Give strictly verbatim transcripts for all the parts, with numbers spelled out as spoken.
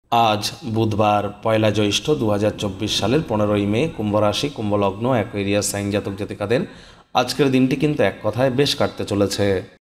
আজ বুধবার পয়লা জ্যৈষ্ঠ দু হাজার চব্বিশ সালের পনেরোই মে, কুম্ভ রাশি, কুম্ভলগ্ন, অ্যাকুয়ারিয়াস সাইন জাতক জাতিকাদের আজকের দিনটি কিন্তু এক কথায় বেশ কাটতে চলেছে।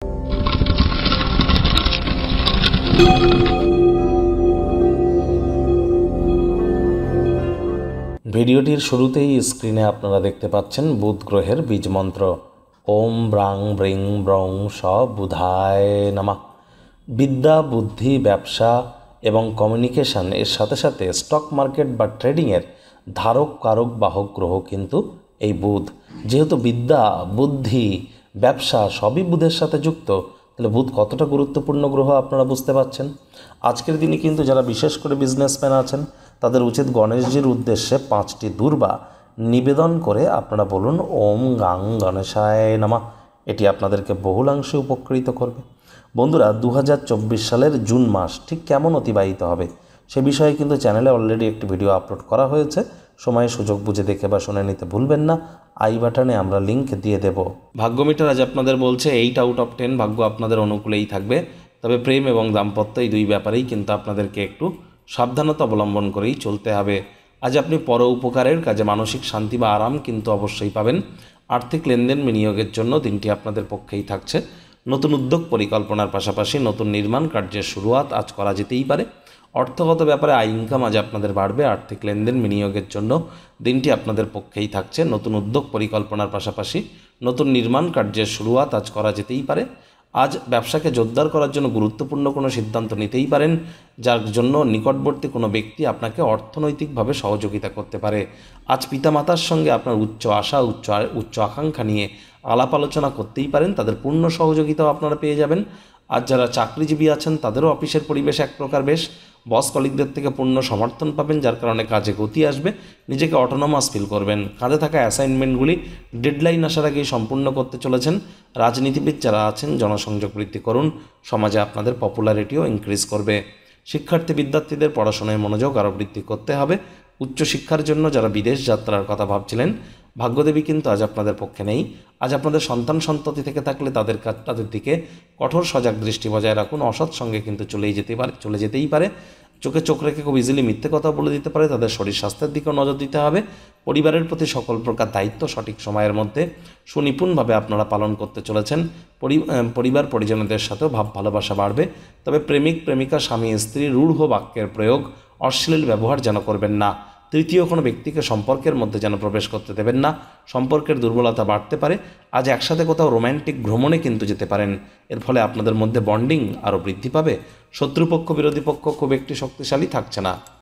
ভিডিওটির শুরুতেই স্ক্রিনে আপনারা দেখতে পাচ্ছেন বুধ গ্রহের বীজ মন্ত্র ওম ব্রাং ব্রিং ব্রং স বুধায় নমঃ। বিদ্যা, বুদ্ধি, ব্যবসা এবং কমিউনিকেশন এর সাথে সাথে স্টক মার্কেট বা ট্রেডিংয়ের ধারক কারক বাহক গ্রহ কিন্তু এই বুধ। যেহেতু বিদ্যা, বুদ্ধি, ব্যবসা সবই বুধের সাথে যুক্ত, তাহলে বুধ কতটা গুরুত্বপূর্ণ গ্রহ আপনারা বুঝতে পারছেন। আজকের দিনে কিন্তু যারা বিশেষ করে বিজনেসম্যান আছেন তাদের উচিত গণেশজির উদ্দেশ্যে পাঁচটি দুর্বা নিবেদন করে আপনারা বলুন ওম গাং গণেশায় নমঃ। এটি আপনাদেরকে বহুলাংশে উপকৃত করবে। বন্ধুরা, দু হাজার চব্বিশ সালের জুন মাস ঠিক কেমন অতিবাহিত হবে সে বিষয়ে কিন্তু চ্যানেলে অলরেডি একটি ভিডিও আপলোড করা হয়েছে। সময়ে সুযোগ বুঝে দেখে বা শুনে নিতে ভুলবেন না। আই বাটনে আমরা লিঙ্ক দিয়ে দেব। ভাগ্য মিটার আজ আপনাদের বলছে এইট আউট অফ টেন ভাগ্য আপনাদের অনুকূলেই থাকবে। তবে প্রেম এবং দাম্পত্য এই দুই ব্যাপারেই কিন্তু আপনাদেরকে একটু সাবধানতা অবলম্বন করেই চলতে হবে। আজ আপনি পর উপকারের কাজে মানসিক শান্তি বা আরাম কিন্তু অবশ্যই পাবেন। আর্থিক লেনদেন বিনিয়োগের জন্য দিনটি আপনাদের পক্ষেই থাকছে। নতুন উদ্যোগ পরিকল্পনার পাশাপাশি নতুন নির্মাণ কার্যের শুরুয়াত আজ করা যেতেই পারে। অর্থগত ব্যাপারে আয় ইনকাম আজ আপনাদের বাড়বে। আর্থিক লেনদেন বিনিয়োগের জন্য দিনটি আপনাদের পক্ষেই থাকছে। নতুন উদ্যোগ পরিকল্পনার পাশাপাশি নতুন নির্মাণ কার্যের শুরুয়াত আজ করা যেতেই পারে। আজ ব্যবসাকে জোরদার করার জন্য গুরুত্বপূর্ণ কোনো সিদ্ধান্ত নিতেই পারেন, যার জন্য নিকটবর্তী কোনো ব্যক্তি আপনাকে অর্থনৈতিকভাবে সহযোগিতা করতে পারে। আজ পিতামাতার সঙ্গে আপনার উচ্চ আশা, উচ্চ উচ্চ আকাঙ্ক্ষা নিয়ে আলাপ আলোচনা করতেই পারেন, তাদের পূর্ণ সহযোগিতাও আপনারা পেয়ে যাবেন। আজ যারা চাকরিজীবী আছেন তাদেরও অফিসের পরিবেশ এক প্রকার বেশ। বস কলিগদের থেকে পূর্ণ সমর্থন পাবেন, যার কারণে কাজে গতি আসবে, নিজেকে অটোনমাস ফিল করবেন। কাঁধে থাকা অ্যাসাইনমেন্টগুলি ডেডলাইন আসার আগেই সম্পূর্ণ করতে চলেছেন। রাজনীতিবিদ যারা আছেন জনসংযোগ বৃদ্ধি করুন, সমাজে আপনাদের পপুলারিটিও ইনক্রিজ করবে। শিক্ষার্থী বিদ্যার্থীদের পড়াশোনায় মনোযোগ আরও বৃদ্ধি করতে হবে। উচ্চশিক্ষার জন্য যারা বিদেশ যাত্রার কথা ভাবছিলেন, ভাগ্যদেবী কিন্তু আজ আপনাদের পক্ষে নেই। আজ আপনাদের সন্তান সন্ততি থেকে থাকলে তাদের তাদের দিকে কঠোর সজাগ দৃষ্টি বজায় রাখুন। অসৎ সঙ্গে কিন্তু চলেই যেতে পারে চলে যেতেই পারে চোখে চোখ রেখে খুব ইজিলি মিথ্যে কথা বলে দিতে পারে। তাদের শরীর স্বাস্থ্যের দিকেও নজর দিতে হবে। পরিবারের প্রতি সকল প্রকার দায়িত্ব সঠিক সময়ের মধ্যে সুনিপুণভাবে আপনারা পালন করতে চলেছেন। পরিবার পরিজনদের সাথেও ভাব ভালোবাসা বাড়বে। তবে প্রেমিক প্রেমিকা, স্বামী স্ত্রী রূঢ় বাক্যের প্রয়োগ, অশ্লীল ব্যবহার যেন করবেন না। তৃতীয় কোনো ব্যক্তিকে সম্পর্কের মধ্যে যেন প্রবেশ করতে দেবেন না। সম্পর্কের দুর্বলতা বাড়তে পারে। আজ একসাথে কোথাও রোম্যান্টিক ভ্রমণে কিন্তু যেতে পারেন। এর ফলে আপনাদের মধ্যে বন্ডিং আরও বৃদ্ধি পাবে। শত্রুপক্ষ বিরোধী পক্ষ খুব একটি শক্তিশালী থাকছে না।